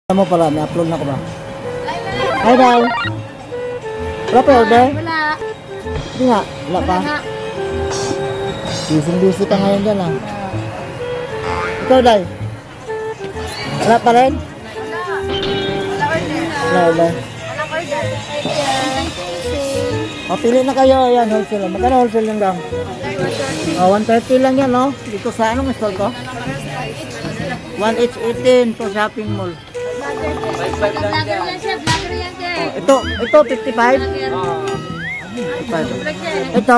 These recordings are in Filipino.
Mo pala, may upload na ko ba? Hi, Day. Wala pa order? Wala. Hindi nga, wala pa. Busy ka ngayon dyan ah. Ikaw, Day? Wala pa rin? Wala order. O, pili na kayo. Ayan, wholesale. Magkano wholesale yung gang? 130 lang yan, no? Dito sa anong store ko? 1H18 to shopping mall. Ito 55? Ito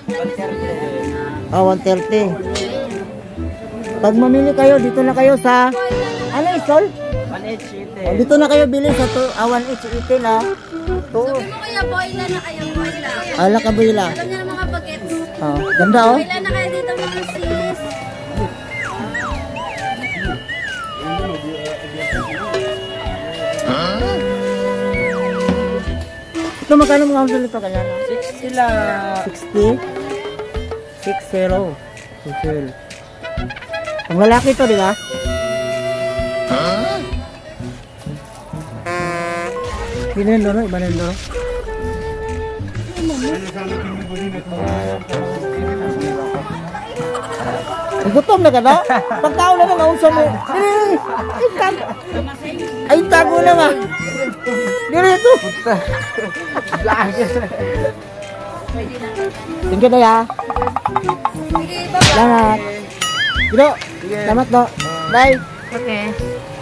130. Pag mamili kayo, dito na kayo sa ano stall? 1H18. Dito na kayo bili sa 1H18 ah. Sabi mo kaya boila na kayo, boila. Ala ka boila. Alam niyo ng mga bagets. Ganda oh. Boila na kayo dito mga sis. Ito magkano mga wholesale ito kanya? 60 lang. 60? 60. Wholesale. Ang lalaki ito, di ba? Binendo, no? Iba nendo. Gutom na ka na? Pagkao na lang naunsa mo. Ay, tago na nga. Dito. Thank you, Daya. Salamat. Dito. Salamat, do. Bye. Okay.